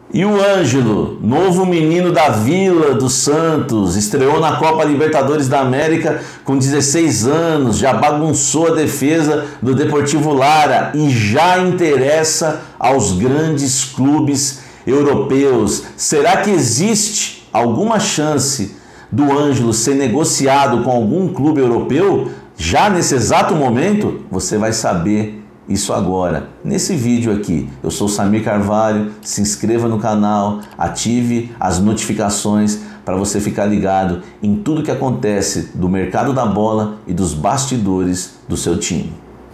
E o Ângelo, novo menino da Vila do Santos, estreou na Copa Libertadores da América com 16 anos, já bagunçou a defesa do Deportivo Lara e já interessa aos grandes clubes europeus. Será que existe alguma chance do Ângelo ser negociado com algum clube europeu? Já nesse exato momento, você vai saber isso agora, nesse vídeo aqui. Eu sou Samir Carvalho, se inscreva no canal, ative as notificações para você ficar ligado em tudo que acontece do mercado da bola e dos bastidores do seu time.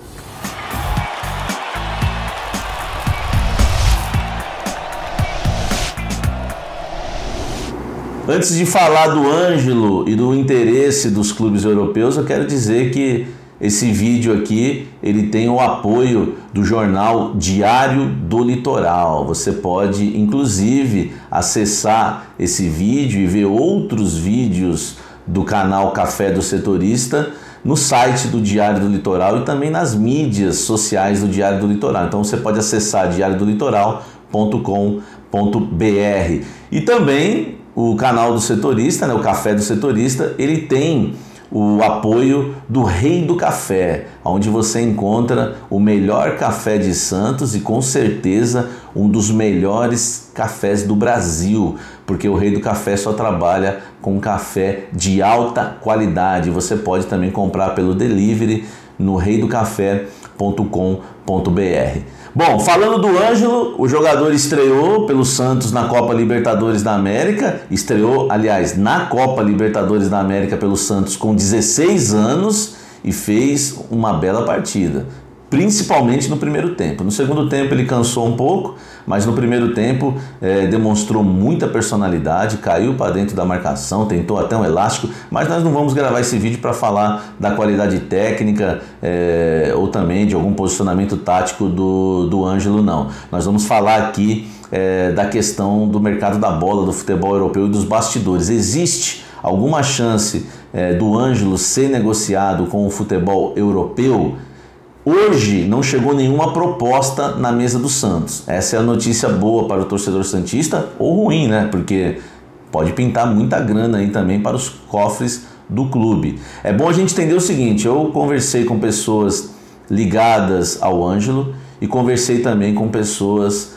Antes de falar do Ângelo e do interesse dos clubes europeus, eu quero dizer que esse vídeo aqui, ele tem o apoio do jornal Diário do Litoral. Você pode, inclusive, acessar esse vídeo e ver outros vídeos do canal Café do Setorista no site do Diário do Litoral e também nas mídias sociais do Diário do Litoral. Então você pode acessar diariodolitoral.com.br. E também o canal do Setorista, né, o Café do Setorista, ele tem o apoio do Rei do Café, onde você encontra o melhor café de Santos e com certeza um dos melhores cafés do Brasil, porque o Rei do Café só trabalha com café de alta qualidade. Você pode também comprar pelo delivery no reidocafé.com.br. Bom, falando do Ângelo, o jogador estreou pelo Santos na Copa Libertadores da América, estreou, aliás, na Copa Libertadores da América pelo Santos com 16 anos e fez uma bela partida, principalmente no primeiro tempo. No segundo tempo ele cansou um pouco, mas no primeiro tempo demonstrou muita personalidade, caiu para dentro da marcação, tentou até um elástico, mas nós não vamos gravar esse vídeo para falar da qualidade técnica ou também de algum posicionamento tático do Ângelo, não. Nós vamos falar aqui da questão do mercado da bola, do futebol europeu e dos bastidores. Existe alguma chance do Ângelo ser negociado com o futebol europeu? Hoje não chegou nenhuma proposta na mesa do Santos. Essa é a notícia boa para o torcedor santista, ou ruim, né? Porque pode pintar muita grana aí também para os cofres do clube. É bom a gente entender o seguinte: eu conversei com pessoas ligadas ao Ângelo e conversei também com pessoas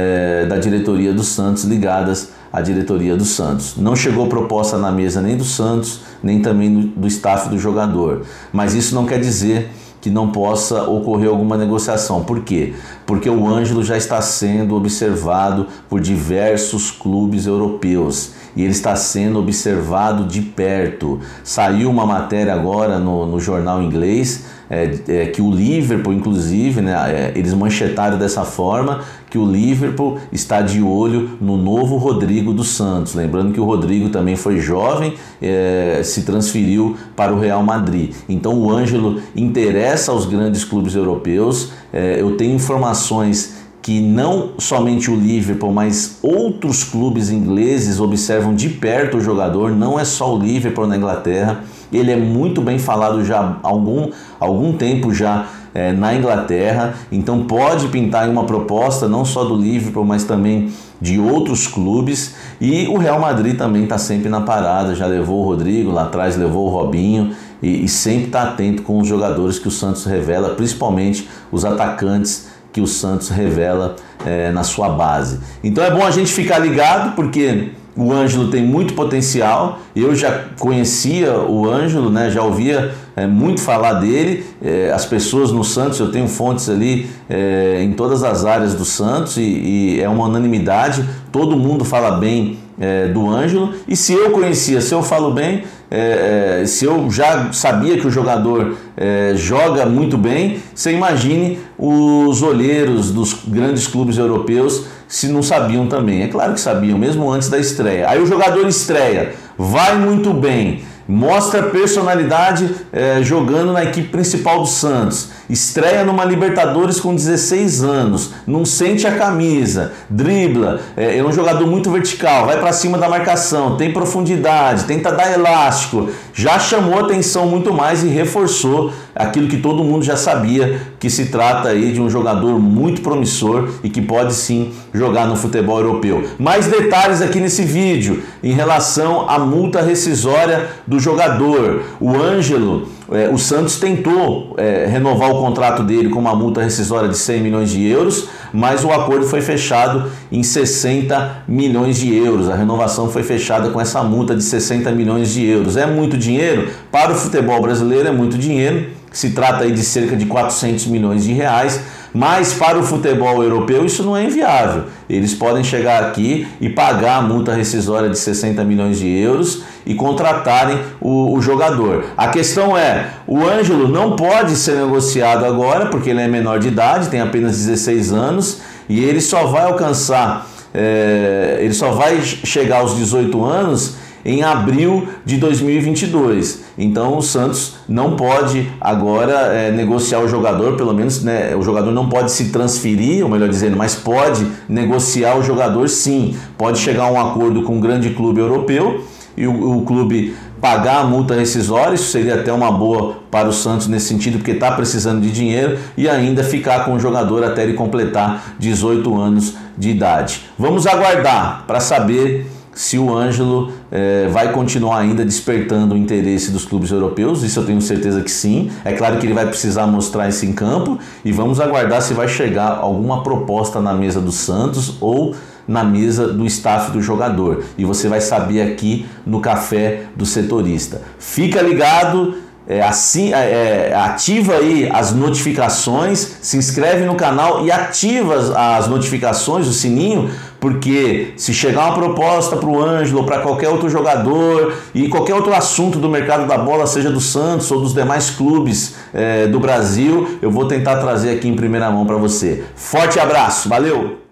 da diretoria do Santos, ligadas à diretoria do Santos. Não chegou proposta na mesa nem do Santos, nem também do staff do jogador. Mas isso não quer dizer que não possa ocorrer alguma negociação. Por quê? Porque o Ângelo já está sendo observado por diversos clubes europeus e ele está sendo observado de perto. Saiu uma matéria agora no jornal inglês que o Liverpool, inclusive, né, eles manchetaram dessa forma, que o Liverpool está de olho no novo Rodrigo dos Santos. Lembrando que o Rodrigo também foi jovem, se transferiu para o Real Madrid. Então o Ângelo interessa aos grandes clubes europeus. Eu tenho informações que não somente o Liverpool, mas outros clubes ingleses observam de perto o jogador. Não é só o Liverpool na Inglaterra. Ele é muito bem falado já há algum tempo já na Inglaterra, então pode pintar em uma proposta não só do Liverpool, mas também de outros clubes. E o Real Madrid também está sempre na parada, já levou o Rodrigo, lá atrás levou o Robinho, e sempre está atento com os jogadores que o Santos revela, principalmente os atacantes que o Santos revela na sua base. Então é bom a gente ficar ligado, porque o Ângelo tem muito potencial. Eu já conhecia o Ângelo, né? Já ouvia muito falar dele. As pessoas no Santos, eu tenho fontes ali em todas as áreas do Santos e é uma unanimidade. Todo mundo fala bem do Ângelo. E se eu conhecia, se eu falo bem, se eu já sabia que o jogador joga muito bem, você imagine os olheiros dos grandes clubes europeus se não sabiam também. É claro que sabiam, mesmo antes da estreia. Aí o jogador estreia, vai muito bem, mostra personalidade jogando na equipe principal do Santos, estreia numa Libertadores com 16 anos, não sente a camisa, dribla, é um jogador muito vertical, vai para cima da marcação, tem profundidade, tenta dar elástico, já chamou atenção muito mais e reforçou aquilo que todo mundo já sabia, que se trata aí de um jogador muito promissor e que pode sim jogar no futebol europeu. Mais detalhes aqui nesse vídeo em relação à multa rescisória do jogador. O Ângelo, o Santos tentou renovar o contrato dele com uma multa rescisória de 100 milhões de euros, mas o acordo foi fechado em 60 milhões de euros. A renovação foi fechada com essa multa de 60 milhões de euros. É muito dinheiro? Para o futebol brasileiro é muito dinheiro. Se trata aí de cerca de 400 milhões de reais, mas para o futebol europeu isso não é inviável. Eles podem chegar aqui e pagar a multa rescisória de 60 milhões de euros e contratarem o jogador. A questão é, o Ângelo não pode ser negociado agora, porque ele é menor de idade, tem apenas 16 anos, e ele só vai alcançar, ele só vai chegar aos 18 anos em abril de 2022. Então o Santos não pode agora negociar o jogador, pelo menos o jogador não pode se transferir, ou melhor dizendo, mas pode negociar o jogador sim. Pode chegar a um acordo com um grande clube europeu e o clube pagar a multa rescisória, isso seria até uma boa para o Santos nesse sentido, porque está precisando de dinheiro, e ainda ficar com o jogador até ele completar 18 anos de idade. Vamos aguardar para saber se o Ângelo vai continuar ainda despertando o interesse dos clubes europeus. Isso eu tenho certeza que sim. É claro que ele vai precisar mostrar isso em campo, e vamos aguardar se vai chegar alguma proposta na mesa do Santos ou na mesa do staff do jogador. E você vai saber aqui no Café do Setorista. Fica ligado, ativa aí as notificações, se inscreve no canal e ativa as notificações, o sininho, porque se chegar uma proposta para o Ângelo ou para qualquer outro jogador e qualquer outro assunto do mercado da bola, seja do Santos ou dos demais clubes do Brasil, eu vou tentar trazer aqui em primeira mão para você. Forte abraço, valeu!